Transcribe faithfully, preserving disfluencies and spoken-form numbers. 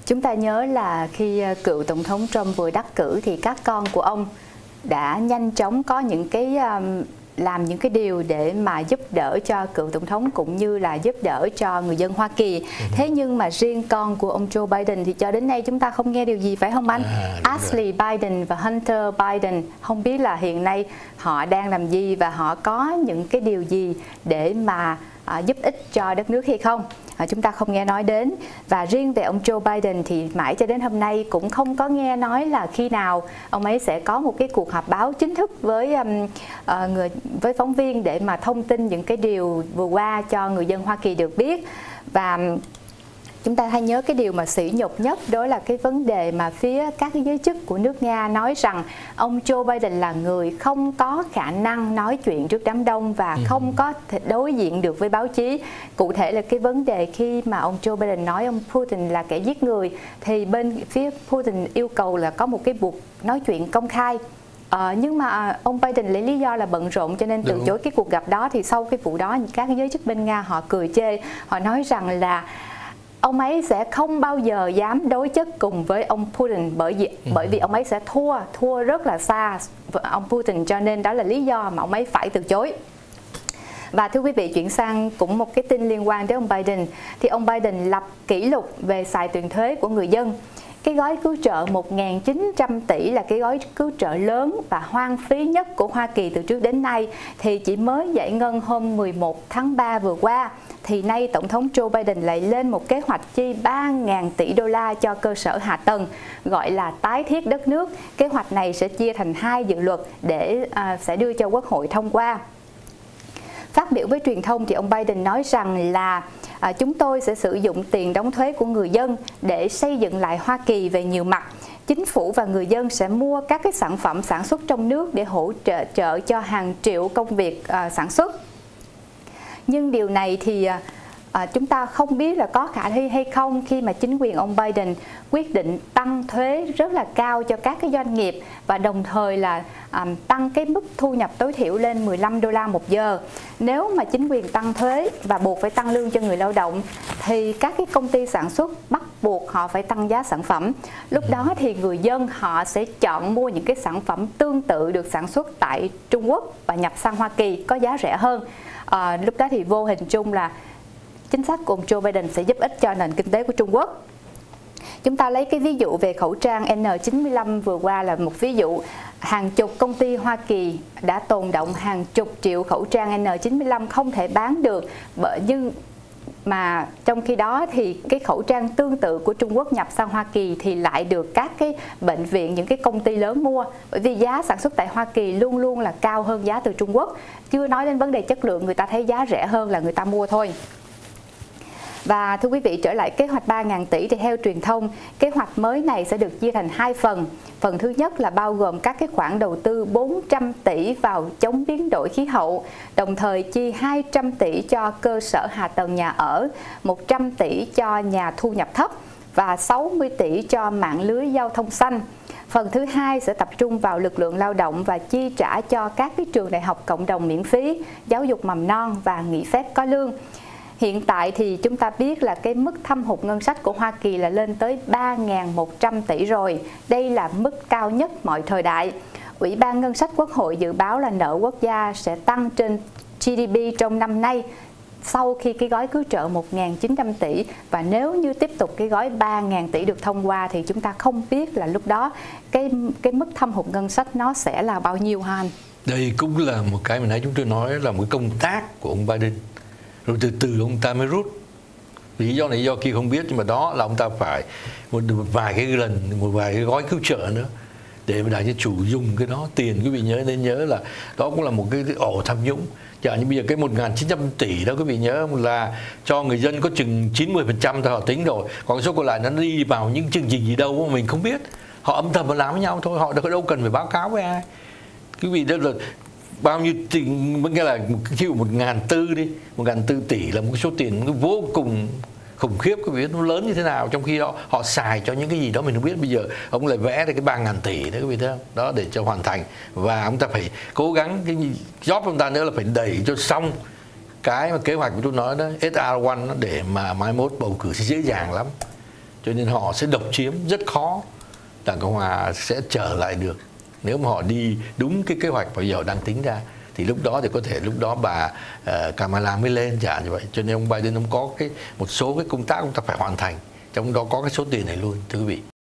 Chúng ta nhớ là khi cựu Tổng thống Trump vừa đắc cử thì các con của ông đã nhanh chóng có những cái um, làm những cái điều để mà giúp đỡ cho cựu Tổng thống cũng như là giúp đỡ cho người dân Hoa Kỳ. Ừ. Thế nhưng mà riêng con của ông Joe Biden thì cho đến nay chúng ta không nghe điều gì, phải không anh? À, Ashley rồi. Biden và Hunter Biden, không biết là hiện nay họ đang làm gì và họ có những cái điều gì để mà à, giúp ích cho đất nước hay không? À, chúng ta không nghe nói đến. Và riêng về ông Joe Biden thì mãi cho đến hôm nay cũng không có nghe nói là khi nào ông ấy sẽ có một cái cuộc họp báo chính thức với um, uh, người với phóng viên để mà thông tin những cái điều vừa qua cho người dân Hoa Kỳ được biết. Và chúng ta hay nhớ cái điều mà sỉ nhục nhất đó là cái vấn đề mà phía các cái giới chức của nước Nga nói rằng ông Joe Biden là người không có khả năng nói chuyện trước đám đông và không có thể đối diện được với báo chí. Cụ thể là cái vấn đề khi mà ông Joe Biden nói ông Putin là kẻ giết người thì bên phía Putin yêu cầu là có một cái cuộc nói chuyện công khai. Ờ, nhưng mà ông Biden lấy lý do là bận rộn cho nên từ chối cái cuộc gặp đó. Thì sau cái vụ đó các cái giới chức bên Nga họ cười chê, họ nói rằng là ông ấy sẽ không bao giờ dám đối chất cùng với ông Putin bởi vì ừ. bởi vì ông ấy sẽ thua thua rất là xa ông Putin, cho nên đó là lý do mà ông ấy phải từ chối. Và thưa quý vị, chuyển sang cũng một cái tin liên quan đến ông Biden, thì ông Biden lập kỷ lục về xài tiền thuế của người dân. Cái gói cứu trợ một nghìn chín trăm tỷ là cái gói cứu trợ lớn và hoang phí nhất của Hoa Kỳ từ trước đến nay, thì chỉ mới giải ngân hôm mười một tháng ba vừa qua. Thì nay Tổng thống Joe Biden lại lên một kế hoạch chi ba nghìn tỷ đô la cho cơ sở hạ tầng, gọi là tái thiết đất nước. Kế hoạch này sẽ chia thành hai dự luật để à, sẽ đưa cho Quốc hội thông qua. Phát biểu với truyền thông thì ông Biden nói rằng là à, chúng tôi sẽ sử dụng tiền đóng thuế của người dân để xây dựng lại Hoa Kỳ về nhiều mặt. Chính phủ và người dân sẽ mua các cái sản phẩm sản xuất trong nước để hỗ trợ trợ cho hàng triệu công việc à, sản xuất. Nhưng điều này thì à, chúng ta không biết là có khả thi hay không khi mà chính quyền ông Biden quyết định tăng thuế rất là cao cho các cái doanh nghiệp và đồng thời là à, tăng cái mức thu nhập tối thiểu lên mười lăm đô la một giờ. Nếu mà chính quyền tăng thuế và buộc phải tăng lương cho người lao động thì các cái công ty sản xuất bắt buộc họ phải tăng giá sản phẩm. Lúc đó thì người dân họ sẽ chọn mua những cái sản phẩm tương tự được sản xuất tại Trung Quốc và nhập sang Hoa Kỳ có giá rẻ hơn. À, lúc đó thì vô hình chung là chính sách của ông Joe Biden sẽ giúp ích cho nền kinh tế của Trung Quốc. Chúng ta lấy cái ví dụ về khẩu trang N chín mươi lăm vừa qua là một ví dụ. Hàng chục công ty Hoa Kỳ đã tồn động hàng chục triệu khẩu trang N chín mươi lăm không thể bán được, nhưng mà trong khi đó thì cái khẩu trang tương tự của Trung Quốc nhập sang Hoa Kỳ thì lại được các cái bệnh viện, những cái công ty lớn mua, bởi vì giá sản xuất tại Hoa Kỳ luôn luôn là cao hơn giá từ Trung Quốc. Chưa nói đến vấn đề chất lượng, người ta thấy giá rẻ hơn là người ta mua thôi. Và thưa quý vị, trở lại kế hoạch ba nghìn tỷ thì theo truyền thông, kế hoạch mới này sẽ được chia thành hai phần. Phần thứ nhất là bao gồm các cái khoản đầu tư bốn trăm tỷ vào chống biến đổi khí hậu, đồng thời chi hai trăm tỷ cho cơ sở hạ tầng nhà ở, một trăm tỷ cho nhà thu nhập thấp và sáu mươi tỷ cho mạng lưới giao thông xanh. Phần thứ hai sẽ tập trung vào lực lượng lao động và chi trả cho các cái trường đại học cộng đồng miễn phí, giáo dục mầm non và nghỉ phép có lương. Hiện tại thì chúng ta biết là cái mức thâm hụt ngân sách của Hoa Kỳ là lên tới ba nghìn một trăm tỷ rồi. Đây là mức cao nhất mọi thời đại. Ủy ban Ngân sách Quốc hội dự báo là nợ quốc gia sẽ tăng trên G D P trong năm nay sau khi cái gói cứu trợ một nghìn chín trăm tỷ. Và nếu như tiếp tục cái gói ba nghìn tỷ được thông qua thì chúng ta không biết là lúc đó cái, cái mức thâm hụt ngân sách nó sẽ là bao nhiêu hả anh? Đây cũng là một cái mà nãy chúng tôi nói là một cái công tác của ông Biden. Rồi từ từ ông ta mới rút. Lý do này do kia không biết, nhưng mà đó là ông ta phải một, một vài cái lần, một vài cái gói cứu trợ nữa để mà đại cho chủ dùng cái đó. Tiền quý vị nhớ nên nhớ là đó cũng là một cái, cái ổ tham nhũng. Chẳng như bây giờ cái một nghìn chín trăm tỷ đó quý vị nhớ là cho người dân có chừng chín mươi phần trăm thôi họ tính rồi. Còn số còn lại nó đi vào những chương trình gì đâu mà mình không biết. Họ âm thầm mà làm với nhau thôi, họ đâu cần phải báo cáo với ai. Quý vị đó là bao nhiêu tiền, nghĩa là chịu một ngàn tư đi, một ngàn tư tỷ là một số tiền vô cùng khủng khiếp, quý vị biết nó lớn như thế nào. Trong khi đó họ xài cho những cái gì đó mình không biết. Bây giờ ông lại vẽ ra cái ba ngàn tỷ đó quý vị thấy không, đó để cho hoàn thành. Và ông ta phải cố gắng, cái job ông ta nữa là phải đẩy cho xong cái mà kế hoạch của tôi nói đó, S R một để mà mai mốt bầu cử sẽ dễ dàng lắm. cho nên họ sẽ độc chiếm, rất khó Đảng Cộng Hòa sẽ trở lại được. Nếu mà họ đi đúng cái kế hoạch mà giờ đang tính ra thì lúc đó thì có thể lúc đó bà uh, Kamala mới lên trả như vậy. Cho nên ông Biden ông có cái một số cái công tác ông ta phải hoàn thành, trong đó có cái số tiền này luôn, thưa quý vị.